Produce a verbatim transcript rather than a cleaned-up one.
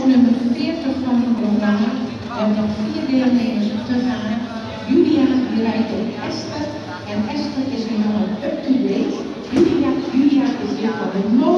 nummer veertig van het programma. We hebben nog vier deelnemers te gaan. Julia die rijdt op Esther. En Esther is nu al up-to-date. Julia, Julia is weer van de